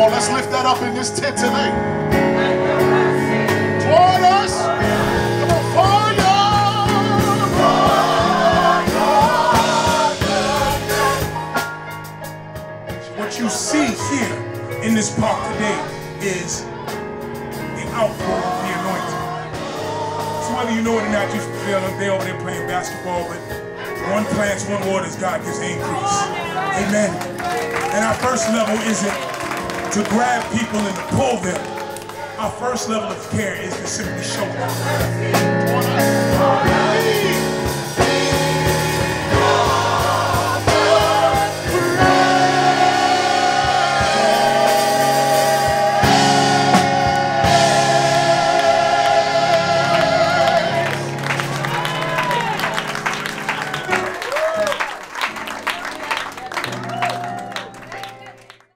on, let's lift that up in this tent tonight. Toward us. Come on, fire. What you see here in this park today is the outpour of the anointing. So whether you know it or not, you feel them, they over there playing basketball, but one plants, one waters, God gives the increase. Amen. And our first level isn't to grab people and to pull them. Our first level of care is to simply show them.